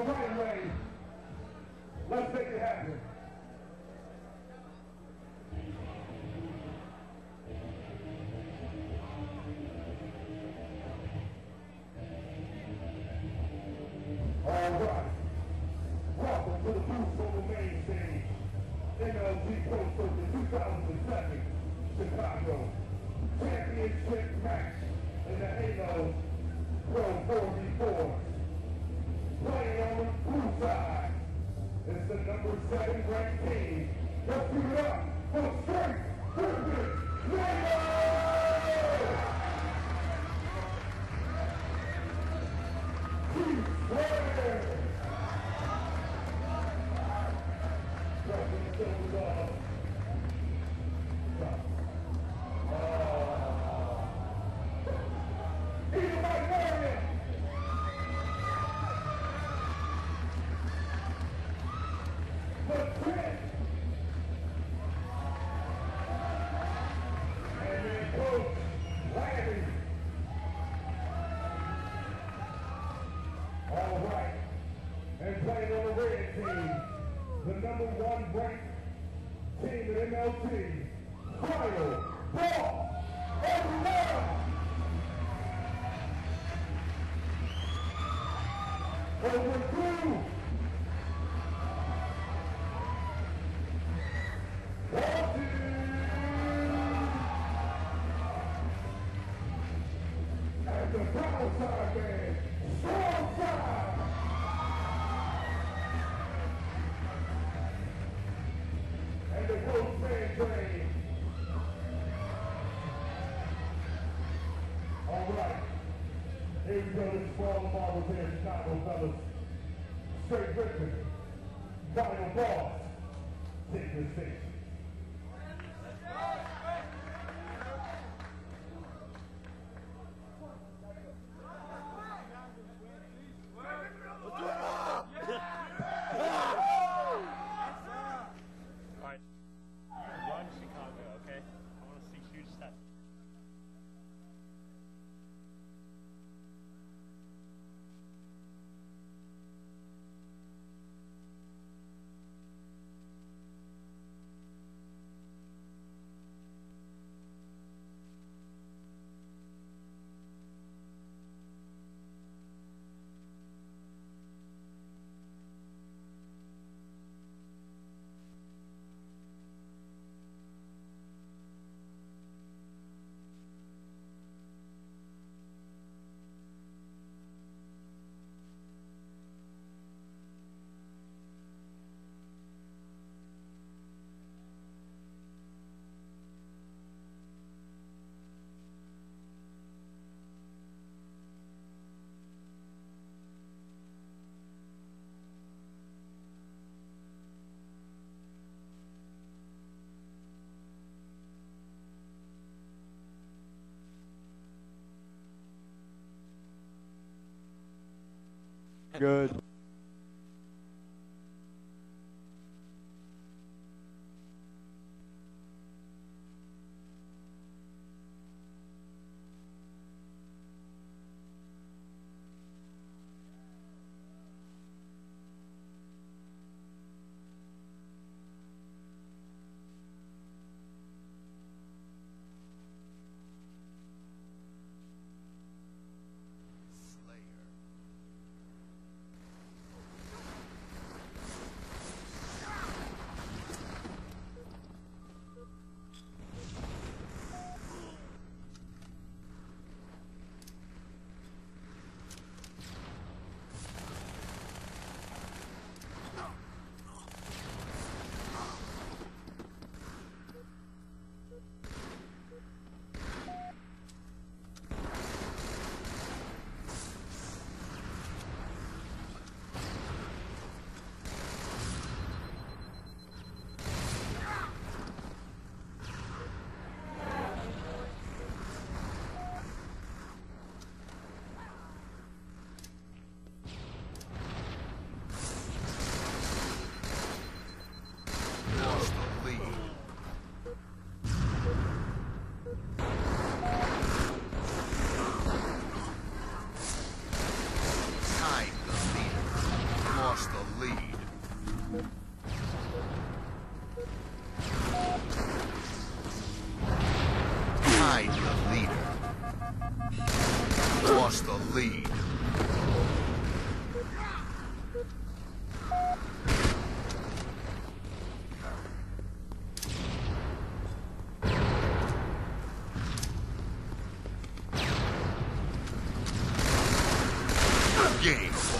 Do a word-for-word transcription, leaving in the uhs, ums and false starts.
All right, Ray. Let's make it happen. All right. Welcome to the booth on the main stage. M L G Pro Circuit two thousand seven, Chicago. Championship match in the Halo Pro forty-four. Playing on the blue side is the number seven ranked team. Let's give it up for Straight Rippin' Halo! T-Square! Dropping the shoulders off. Drop. Either by Warrior! The Prince! And then Coach Larry. All right. And playing on the red team, the number one ranked team in M L T, Final Ball Everyone! Over two! One, two! And the power side man, strong side! And the Coach Man Train. All right. Here we go. This is for all the marbles here in Chicago, fellas. Straight Rippin'. Final Boss. Take your station. Run Chicago, okay? I want to see huge steps. Good. game.